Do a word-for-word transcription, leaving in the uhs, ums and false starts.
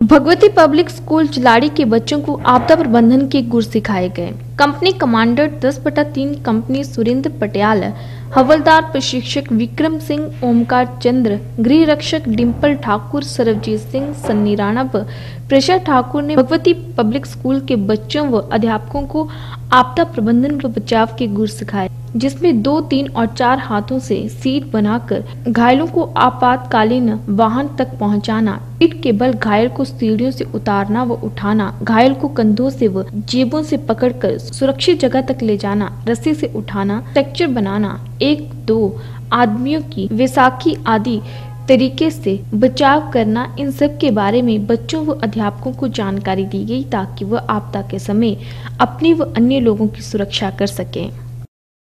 Bhagwati public school चिलाड़ी के बच्चों को आपदा प्रबंधन के गुर सिखाए गए। कंपनी कमांडर दस बटा तीन कंपनी सुरेंद्र पटियाल, हवलदार प्रशिक्षक विक्रम सिंह, ओमकार चंद्र, गृह रक्षक डिम्पल ठाकुर, सरबजीत सिंह, सन्नी राणा व प्रेषा ठाकुर ने भगवती पब्लिक स्कूल के बच्चों व अध्यापकों को आपदा प्रबंधन व बचाव के गुर सिखाए, जिसमें दो, तीन और चार हाथों से सीट बनाकर घायलों को आपातकालीन वाहन तक पहुंचाना, सीट के बल घायल को सीढ़ियों से उतारना व उठाना, घायल को कंधों से व जेबों से पकड़कर सुरक्षित जगह तक ले जाना, रस्सी से उठाना, स्ट्रक्चर बनाना, एक दो आदमियों की वैसाखी आदि तरीके से बचाव करना, इन सब के बारे में बच्चों व अध्यापकों को जानकारी दी गई ताकि वह आपदा के समय अपनी व अन्य लोगों की सुरक्षा कर सकें।